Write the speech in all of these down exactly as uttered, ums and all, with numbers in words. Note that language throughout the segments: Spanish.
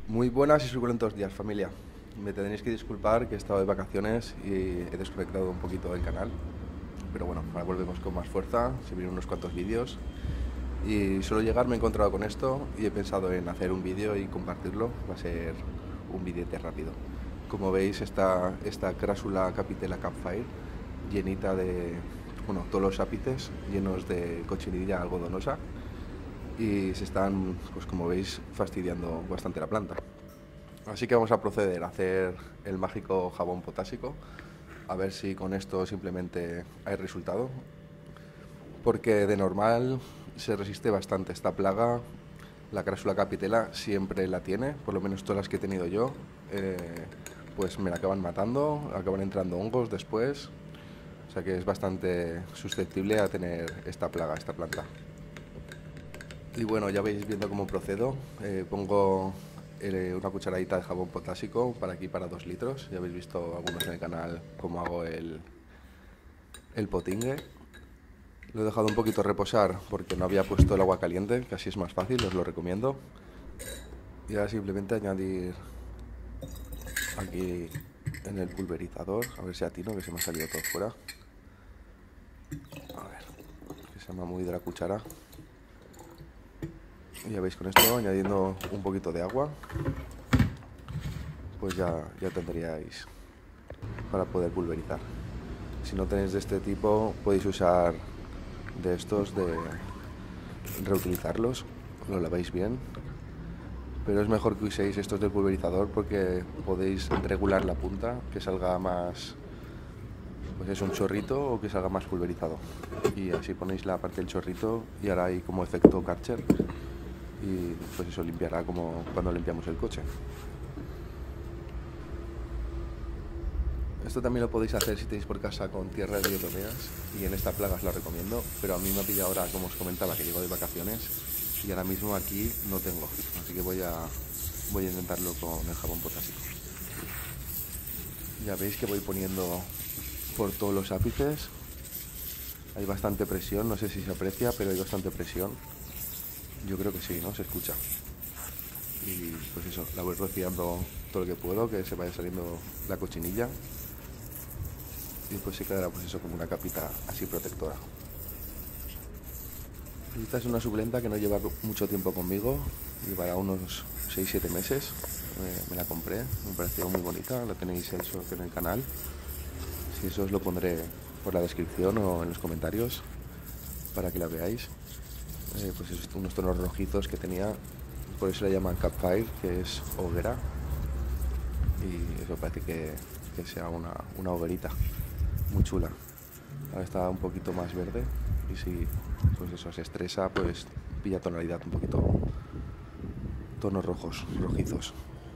Muy buenas y suculentos días, familia. Me tenéis que disculpar que he estado de vacaciones y he desconectado un poquito del canal. Pero bueno, ahora volvemos con más fuerza, se vienen unos cuantos vídeos. Y solo llegar me he encontrado con esto y he pensado en hacer un vídeo y compartirlo. Va a ser un vídeo rápido. Como veis, está esta crásula Capitella Campfire llenita de, bueno, todos los ápices llenos de cochinilla algodonosa y se están, pues como veis, fastidiando bastante la planta. Así que vamos a proceder a hacer el mágico jabón potásico, a ver si con esto simplemente hay resultado, porque de normal se resiste bastante esta plaga. La crásula capitela siempre la tiene, por lo menos todas las que he tenido yo, eh, pues me la acaban matando, acaban entrando hongos después, o sea que es bastante susceptible a tener esta plaga, esta planta. Y bueno, ya veis viendo cómo procedo. Eh, pongo eh, una cucharadita de jabón potásico para aquí, para dos litros. Ya habéis visto algunos en el canal cómo hago el, el potingue. Lo he dejado un poquito reposar porque no había puesto el agua caliente, que así es más fácil, os lo recomiendo. Y ahora simplemente añadir aquí en el pulverizador, a ver si atino, que se me ha salido todo fuera. A ver, que se me ha movido la cuchara. Y ya veis, con esto, añadiendo un poquito de agua, pues ya, ya tendríais para poder pulverizar. Si no tenéis de este tipo, podéis usar de estos, de reutilizarlos, lo laváis bien, pero es mejor que uséis estos del pulverizador porque podéis regular la punta, que salga más, pues es un chorrito o que salga más pulverizado. Y así ponéis la parte del chorrito y hará ahí como efecto Karcher y pues eso limpiará como cuando limpiamos el coche. Esto también lo podéis hacer si tenéis por casa con tierra de diatomeas y en esta plaga os la recomiendo, pero a mí me ha pillado ahora, como os comentaba, que llego de vacaciones y ahora mismo aquí no tengo, así que voy a, voy a intentarlo con el jabón potásico. Ya veis que voy poniendo por todos los ápices, hay bastante presión, no sé si se aprecia, pero hay bastante presión. Yo creo que sí, ¿no? Se escucha. Y pues eso, la voy rociando todo lo que puedo, que se vaya saliendo la cochinilla. Y después se quedará pues eso como una capita así protectora. Esta es una suculenta que no lleva mucho tiempo conmigo, llevará unos seis siete meses. Eh, me la compré, me pareció muy bonita, la tenéis eso en el canal. Si eso os lo pondré por la descripción o en los comentarios para que la veáis. Eh, pues es unos tonos rojizos que tenía, por eso la llaman Campfire, que es hoguera. Y eso parece que, que sea una, una hoguerita muy chula. Ahora está un poquito más verde y si pues eso se estresa, pues pilla tonalidad un poquito, tonos rojos, rojizos.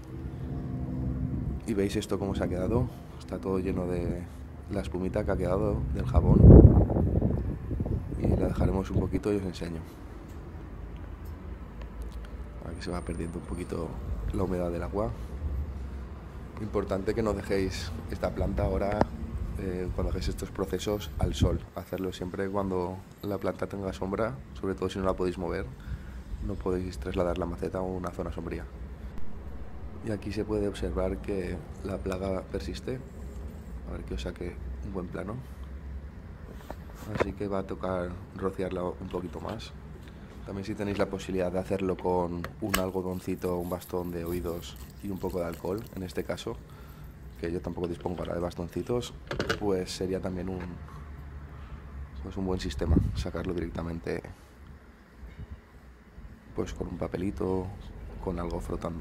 Y veis esto cómo se ha quedado, está todo lleno de la espumita que ha quedado del jabón. Y la dejaremos un poquito y os enseño. Aquí se va perdiendo un poquito la humedad del agua. Importante que no dejéis esta planta ahora, eh, cuando hacéis estos procesos, al sol. Hacerlo siempre cuando la planta tenga sombra, sobre todo si no la podéis mover. No podéis trasladar la maceta a una zona sombría. Y aquí se puede observar que la plaga persiste. A ver que os saque un buen plano. Así que va a tocar rociarla un poquito más. También si tenéis la posibilidad de hacerlo con un algodoncito, un bastón de oídos y un poco de alcohol, en este caso, que yo tampoco dispongo ahora de bastoncitos, pues sería también un, pues un buen sistema, sacarlo directamente pues con un papelito, con algo frotando.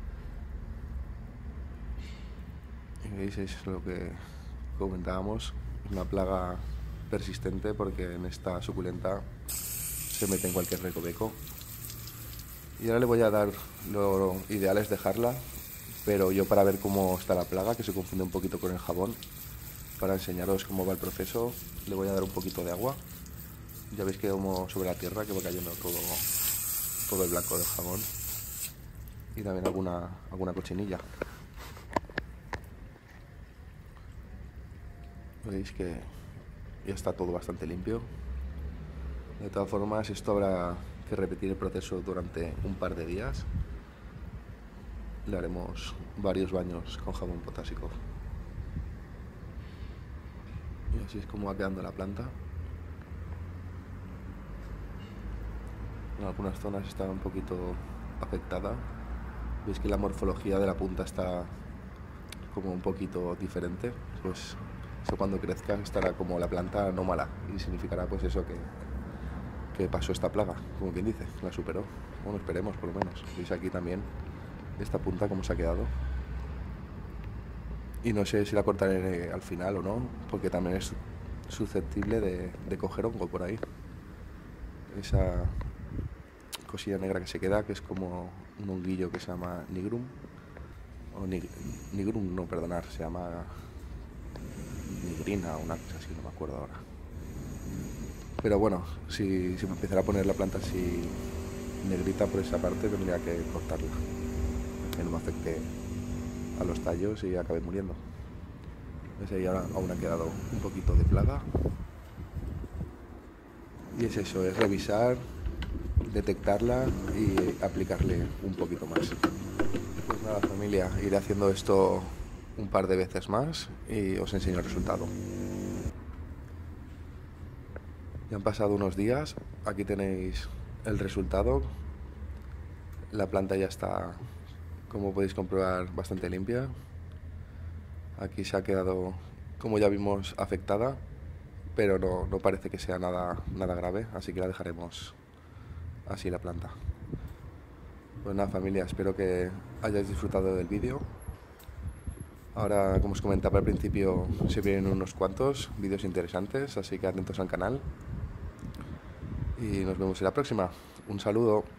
Y veis, es lo que comentábamos, es una plaga persistente porque en esta suculenta se mete en cualquier recoveco. Y ahora le voy a dar, lo ideal es dejarla, pero yo para ver cómo está la plaga, que se confunde un poquito con el jabón, para enseñaros cómo va el proceso, le voy a dar un poquito de agua. Ya veis que como sobre la tierra que va cayendo todo, todo el blanco del jabón. Y también alguna, alguna cochinilla. Veis que ya está todo bastante limpio. De todas formas, esto habrá que repetir el proceso durante un par de días le haremos varios baños con jabón potásico. Y así es como va quedando la planta. En algunas zonas está un poquito afectada. Veis que la morfología de la punta está como un poquito diferente. Pues eso cuando crezca estará como la planta anómala y significará pues eso que, que pasó esta plaga, como quien dice, la superó. Bueno, esperemos por lo menos. Veis aquí también esta punta cómo se ha quedado. Y no sé si la cortaré al final o no, porque también es susceptible de, de coger hongo por ahí. Esa cosilla negra que se queda, que es como un honguillo que se llama nigrum. O nig, nigrum, no, perdonar, se llama nigrina o una cosa así, no me acuerdo ahora. Pero bueno, si, si me empezara a poner la planta así negrita por esa parte, tendría que cortarla. Que no me afecte a los tallos y acabe muriendo. ¿Ves? Ahí ahora aún ha quedado un poquito de plaga. Y es eso, es revisar, detectarla y aplicarle un poquito más. Pues nada, familia, iré haciendo esto un par de veces más y os enseño el resultado. Ya han pasado unos días, aquí tenéis el resultado. La planta ya está, como podéis comprobar, bastante limpia. Aquí se ha quedado, como ya vimos, afectada, pero no, no parece que sea nada, nada grave, así que la dejaremos así la planta. Pues nada, familia, espero que hayáis disfrutado del vídeo. Ahora, como os comentaba al principio, se vienen unos cuantos vídeos interesantes, así que atentos al canal. Y nos vemos en la próxima. Un saludo.